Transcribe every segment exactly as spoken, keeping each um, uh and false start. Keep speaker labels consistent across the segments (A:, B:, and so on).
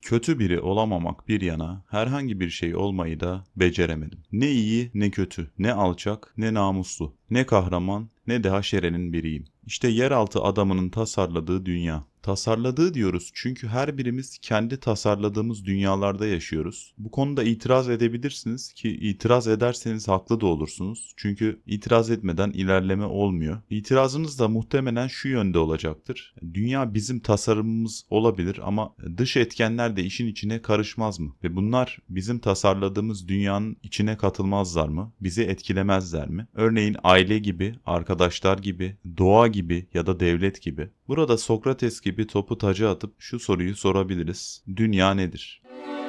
A: Kötü biri olamamak bir yana herhangi bir şey olmayı da beceremedim. Ne iyi ne kötü, ne alçak ne namuslu, ne kahraman ne de haşerenin biriyim. İşte yeraltı adamının tasarladığı dünya. Tasarladığı diyoruz çünkü her birimiz kendi tasarladığımız dünyalarda yaşıyoruz. Bu konuda itiraz edebilirsiniz ki itiraz ederseniz haklı da olursunuz. Çünkü itiraz etmeden ilerleme olmuyor. İtirazınız da muhtemelen şu yönde olacaktır. Dünya bizim tasarımımız olabilir ama dış etkenler de işin içine karışmaz mı? Ve bunlar bizim tasarladığımız dünyanın içine katılmazlar mı? Bizi etkilemezler mi? Örneğin aile gibi, arkadaşlar gibi, doğa gibi ya da devlet gibi. Burada Sokrates gibi topu taca atıp şu soruyu sorabiliriz. Dünya nedir?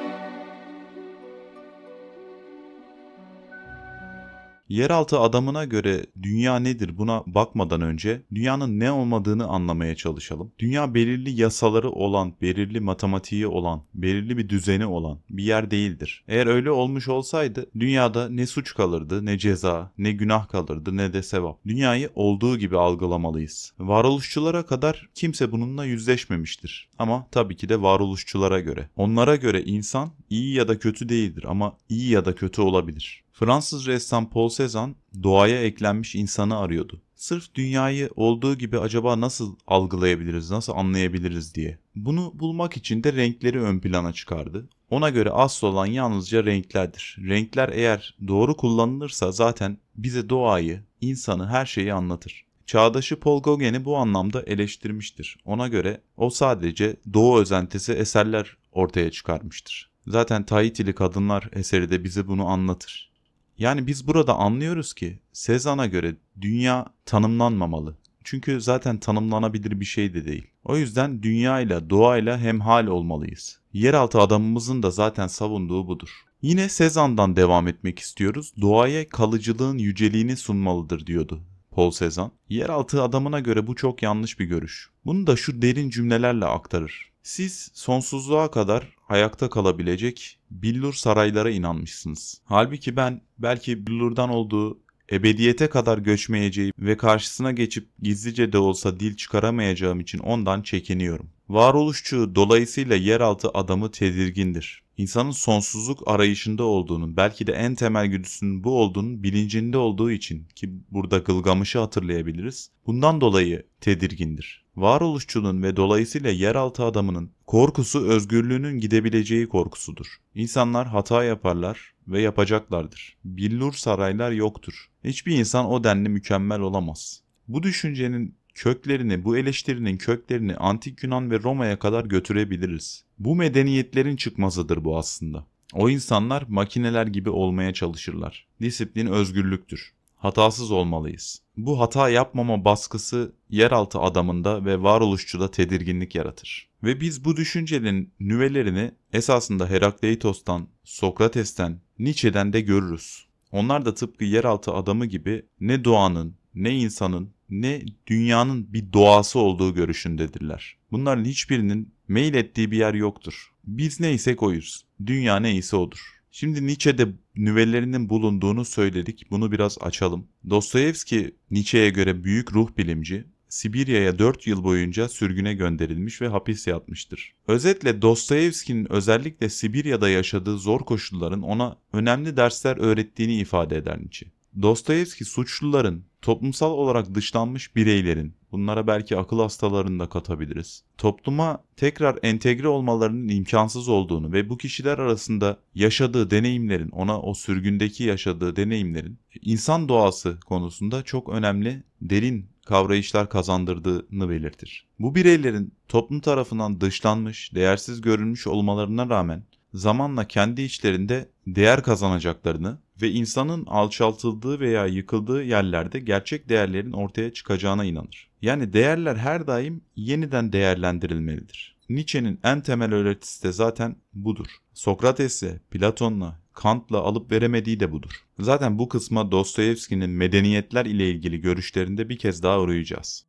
A: Yeraltı adamına göre dünya nedir buna bakmadan önce dünyanın ne olmadığını anlamaya çalışalım. Dünya belirli yasaları olan, belirli matematiği olan, belirli bir düzeni olan bir yer değildir. Eğer öyle olmuş olsaydı dünyada ne suç kalırdı, ne ceza, ne günah kalırdı, ne de sevap. Dünyayı olduğu gibi algılamalıyız. Varoluşçulara kadar kimse bununla yüzleşmemiştir. Ama tabii ki de varoluşçulara göre. Onlara göre insan iyi ya da kötü değildir ama iyi ya da kötü olabilir. Fransız ressam Paul Cézanne doğaya eklenmiş insanı arıyordu. Sırf dünyayı olduğu gibi acaba nasıl algılayabiliriz, nasıl anlayabiliriz diye. Bunu bulmak için de renkleri ön plana çıkardı. Ona göre asıl olan yalnızca renklerdir. Renkler eğer doğru kullanılırsa zaten bize doğayı, insanı, her şeyi anlatır. Çağdaşı Paul Gauguin'i bu anlamda eleştirmiştir. Ona göre o sadece doğu özentisi eserler ortaya çıkarmıştır. Zaten Tahitili Kadınlar eseri de bize bunu anlatır. Yani biz burada anlıyoruz ki Cézanne'a göre dünya tanımlanmamalı. Çünkü zaten tanımlanabilir bir şey de değil. O yüzden dünyayla, doğayla hemhal olmalıyız. Yeraltı adamımızın da zaten savunduğu budur. Yine Cézanne'dan devam etmek istiyoruz. Doğaya kalıcılığın yüceliğini sunmalıdır diyordu Paul Cézanne. Yeraltı adamına göre bu çok yanlış bir görüş. Bunu da şu derin cümlelerle aktarır. Siz sonsuzluğa kadar ayakta kalabilecek billur saraylara inanmışsınız. Halbuki ben belki billurdan olduğu ebediyete kadar göçmeyeceğim ve karşısına geçip gizlice de olsa dil çıkaramayacağım için ondan çekiniyorum. Varoluşçu dolayısıyla yeraltı adamı tedirgindir. İnsanın sonsuzluk arayışında olduğunun, belki de en temel güdüsünün bu olduğunun bilincinde olduğu için ki burada Gılgamış'ı hatırlayabiliriz. Bundan dolayı tedirgindir. Varoluşçunun ve dolayısıyla yeraltı adamının korkusu özgürlüğünün gidebileceği korkusudur. İnsanlar hata yaparlar ve yapacaklardır. Billur saraylar yoktur. Hiçbir insan o denli mükemmel olamaz. Bu düşüncenin köklerini, bu eleştirinin köklerini Antik Yunan ve Roma'ya kadar götürebiliriz. Bu medeniyetlerin çıkmazıdır bu aslında. O insanlar makineler gibi olmaya çalışırlar. Disiplin özgürlüktür. Hatasız olmalıyız. Bu hata yapmama baskısı yeraltı adamında ve varoluşçuda tedirginlik yaratır. Ve biz bu düşüncenin nüvelerini esasında Herakleitos'tan, Sokrates'ten, Nietzsche'den de görürüz. Onlar da tıpkı yeraltı adamı gibi ne doğanın, ne insanın, ne dünyanın bir doğası olduğu görüşündedirler. Bunların hiçbirinin meyil ettiği bir yer yoktur. Biz neysek oyuz. Dünya neyse odur. Şimdi Nietzsche'de nüvelerinin bulunduğunu söyledik. Bunu biraz açalım. Dostoyevski Nietzsche'ye göre büyük ruh bilimci, Sibirya'ya dört yıl boyunca sürgüne gönderilmiş ve hapis yatmıştır. Özetle Dostoyevski'nin özellikle Sibirya'da yaşadığı zor koşulların ona önemli dersler öğrettiğini ifade eder Nietzsche. Dostoyevski suçluların, toplumsal olarak dışlanmış bireylerin, bunlara belki akıl hastalarını da katabiliriz, topluma tekrar entegre olmalarının imkansız olduğunu ve bu kişiler arasında yaşadığı deneyimlerin, ona o sürgündeki yaşadığı deneyimlerin insan doğası konusunda çok önemli, derin kavrayışlar kazandırdığını belirtir. Bu bireylerin toplum tarafından dışlanmış, değersiz görülmüş olmalarına rağmen zamanla kendi içlerinde değer kazanacaklarını ve insanın alçaltıldığı veya yıkıldığı yerlerde gerçek değerlerin ortaya çıkacağına inanır. Yani değerler her daim yeniden değerlendirilmelidir. Nietzsche'nin en temel öğretisi de zaten budur. Sokrates'le, Platon'la, Kant'la alıp veremediği de budur. Zaten bu kısma Dostoyevski'nin medeniyetler ile ilgili görüşlerinde bir kez daha uğrayacağız.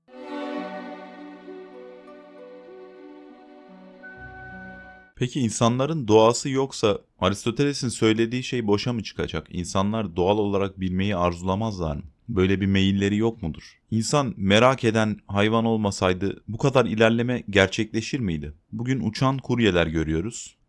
A: Peki insanların doğası yoksa Aristoteles'in söylediği şey boşa mı çıkacak? İnsanlar doğal olarak bilmeyi arzulamazlar mı? Böyle bir meyilleri yok mudur? İnsan merak eden hayvan olmasaydı bu kadar ilerleme gerçekleşir miydi? Bugün uçan kuryeler görüyoruz.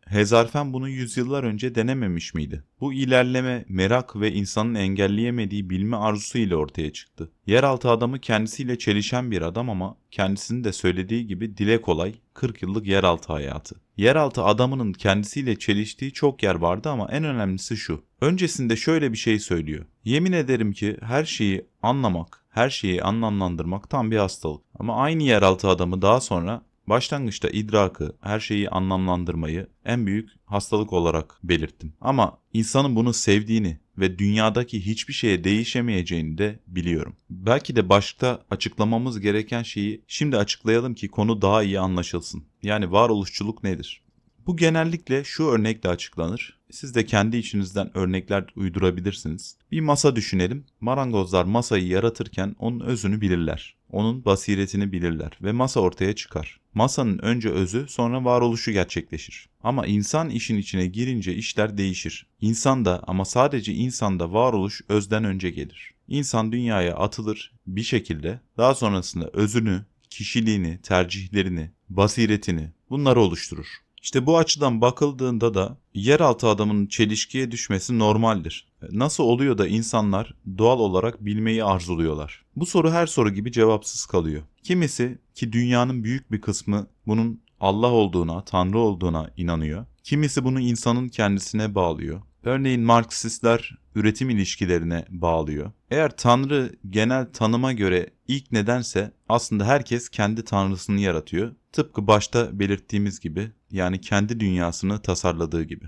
A: Hezarfen bunu yüzyıllar önce denememiş miydi? Bu ilerleme, merak ve insanın engelleyemediği bilme arzusu ile ortaya çıktı. Yeraltı adamı kendisiyle çelişen bir adam ama kendisinin de söylediği gibi dile kolay kırk yıllık yeraltı hayatı. Yeraltı adamının kendisiyle çeliştiği çok yer vardı ama en önemlisi şu. Öncesinde şöyle bir şey söylüyor. Yemin ederim ki her şeyi anlamak, her şeyi anlamlandırmak tam bir hastalık. Ama aynı yeraltı adamı daha sonra başlangıçta idrakı, her şeyi anlamlandırmayı en büyük hastalık olarak belirttim. Ama insanın bunu sevdiğini ve dünyadaki hiçbir şeye değişemeyeceğini de biliyorum. Belki de başta açıklamamız gereken şeyi şimdi açıklayalım ki konu daha iyi anlaşılsın. Yani varoluşçuluk nedir? Bu genellikle şu örnekle açıklanır. Siz de kendi içinizden örnekler uydurabilirsiniz. Bir masa düşünelim. Marangozlar masayı yaratırken onun özünü bilirler. Onun basiretini bilirler ve masa ortaya çıkar. Masanın önce özü, sonra varoluşu gerçekleşir. Ama insan işin içine girince işler değişir. İnsanda, ama sadece insanda varoluş özden önce gelir. İnsan dünyaya atılır bir şekilde, daha sonrasında özünü, kişiliğini, tercihlerini, basiretini bunları oluşturur. İşte bu açıdan bakıldığında da yeraltı adamının çelişkiye düşmesi normaldir. Nasıl oluyor da insanlar doğal olarak bilmeyi arzuluyorlar? Bu soru her soru gibi cevapsız kalıyor. Kimisi, ki dünyanın büyük bir kısmı bunun Allah olduğuna, Tanrı olduğuna inanıyor. Kimisi bunu insanın kendisine bağlıyor. Örneğin Marksistler üretim ilişkilerine bağlıyor. Eğer Tanrı genel tanıma göre ilk nedense aslında herkes kendi tanrısını yaratıyor. Tıpkı başta belirttiğimiz gibi, yani kendi dünyasını tasarladığı gibi.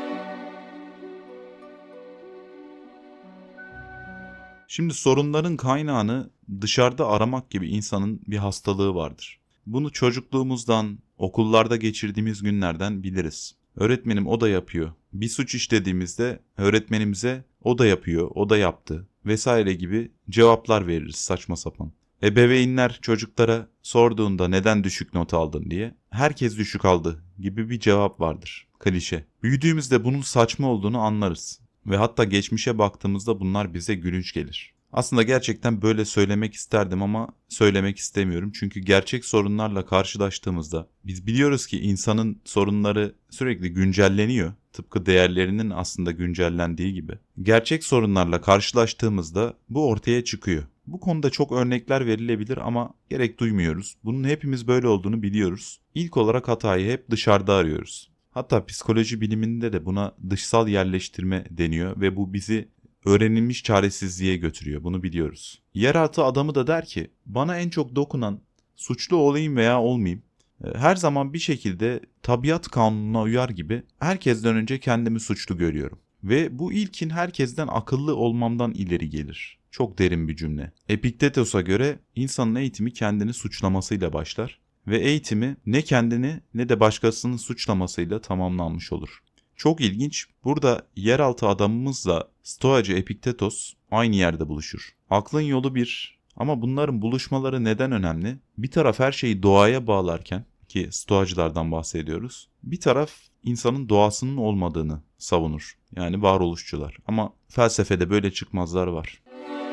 A: Şimdi sorunların kaynağını dışarıda aramak gibi insanın bir hastalığı vardır. Bunu çocukluğumuzdan, okullarda geçirdiğimiz günlerden biliriz. Öğretmenim o da yapıyor. Bir suç işlediğimizde öğretmenimize o da yapıyor, o da yaptı vesaire gibi cevaplar veririz saçma sapan. Ebeveynler çocuklara sorduğunda neden düşük not aldın diye herkes düşük aldı gibi bir cevap vardır. Klişe. Büyüdüğümüzde bunun saçma olduğunu anlarız. Ve hatta geçmişe baktığımızda bunlar bize gülünç gelir. Aslında gerçekten böyle söylemek isterdim ama söylemek istemiyorum. Çünkü gerçek sorunlarla karşılaştığımızda biz biliyoruz ki insanın sorunları sürekli güncelleniyor. Tıpkı değerlerinin aslında güncellendiği gibi. Gerçek sorunlarla karşılaştığımızda bu ortaya çıkıyor. Bu konuda çok örnekler verilebilir ama gerek duymuyoruz. Bunun hepimiz böyle olduğunu biliyoruz. İlk olarak hatayı hep dışarıda arıyoruz. Hatta psikoloji biliminde de buna dışsal yerleştirme deniyor ve bu bizi öğrenilmiş çaresizliğe götürüyor. Bunu biliyoruz. Yeraltı adamı da der ki, bana en çok dokunan suçlu olayım veya olmayayım, her zaman bir şekilde tabiat kanununa uyar gibi herkesten önce kendimi suçlu görüyorum. Ve bu ilkin herkesten akıllı olmamdan ileri gelir. Çok derin bir cümle. Epiktetos'a göre insanın eğitimi kendini suçlamasıyla başlar ve eğitimi ne kendini ne de başkasının suçlamasıyla tamamlanmış olur. Çok ilginç, burada yeraltı adamımızla Stoacı Epiktetos aynı yerde buluşur. Aklın yolu bir ama bunların buluşmaları neden önemli? Bir taraf her şeyi doğaya bağlarken, ki Stoacılardan bahsediyoruz, bir taraf insanın doğasının olmadığını savunur. Yani varoluşçular. Ama felsefede böyle çıkmazlar var.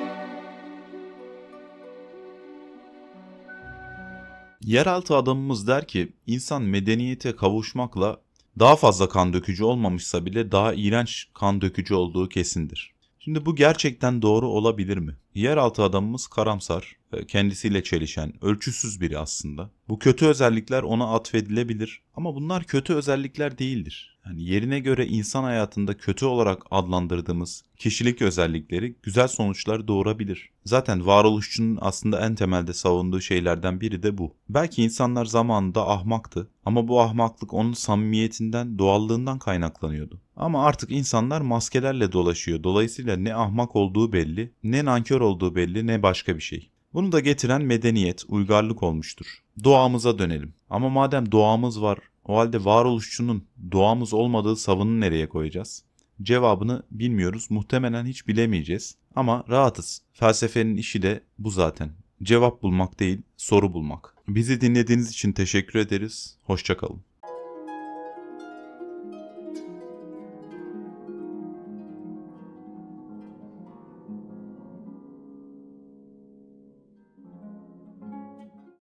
A: Yeraltı adamımız der ki, insan medeniyete kavuşmakla daha fazla kan dökücü olmamışsa bile daha iğrenç kan dökücü olduğu kesindir. Şimdi bu gerçekten doğru olabilir mi? Yeraltı adamımız karamsar, kendisiyle çelişen, ölçüsüz biri aslında. Bu kötü özellikler ona atfedilebilir ama bunlar kötü özellikler değildir. Yani yerine göre insan hayatında kötü olarak adlandırdığımız kişilik özellikleri güzel sonuçlar doğurabilir. Zaten varoluşçunun aslında en temelde savunduğu şeylerden biri de bu. Belki insanlar zamanında ahmaktı ama bu ahmaklık onun samimiyetinden, doğallığından kaynaklanıyordu. Ama artık insanlar maskelerle dolaşıyor. Dolayısıyla ne ahmak olduğu belli, ne nankör olduğu belli, ne başka bir şey. Bunu da getiren medeniyet, uygarlık olmuştur. Doğamıza dönelim. Ama madem doğamız var, o halde varoluşçunun doğamız olmadığı savını nereye koyacağız? Cevabını bilmiyoruz, muhtemelen hiç bilemeyeceğiz. Ama rahatız. Felsefenin işi de bu zaten. Cevap bulmak değil, soru bulmak. Bizi dinlediğiniz için teşekkür ederiz. Hoşça kalın.